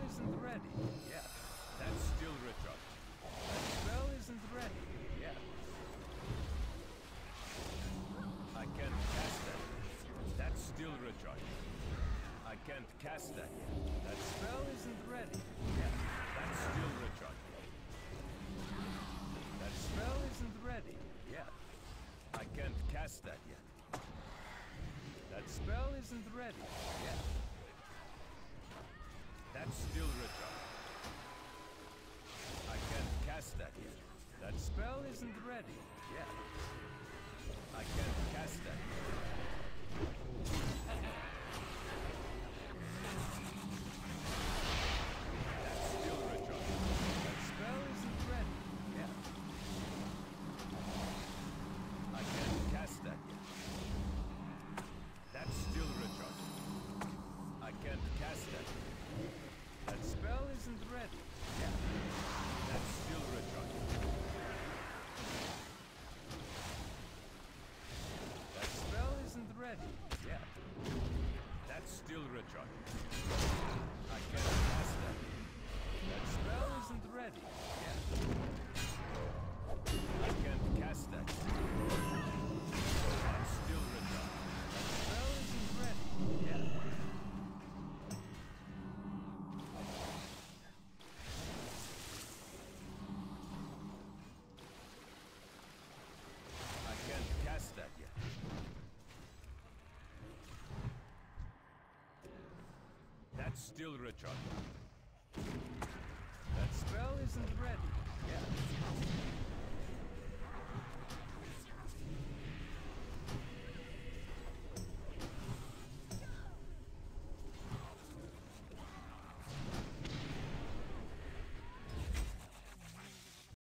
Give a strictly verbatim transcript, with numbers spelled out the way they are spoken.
isn't ready. Yeah. That's still recharged. That spell isn't ready. Yeah. I can't cast that. That's still recharged. I can't cast that yet. That spell isn't ready. Yeah. That's still recharged. That spell isn't ready. Yeah. I can't cast that yet. That spell isn't ready. Yeah. That's still recharged. I can't cast that yet. That spell isn't ready. Yeah. I can't cast that yet. That's still recharged. That spell isn't ready. Yeah. I can't cast that yet. That's still recharged. I can't cast that yet. That spell isn't ready. Yeah. That's still recharged. That spell isn't ready. Yeah. That's still recharged. I can't cast that. That spell isn't ready. Yeah. I can't cast that. That's still recharged. That spell isn't ready. Yeah. Can't cast that yet. That's still recharged.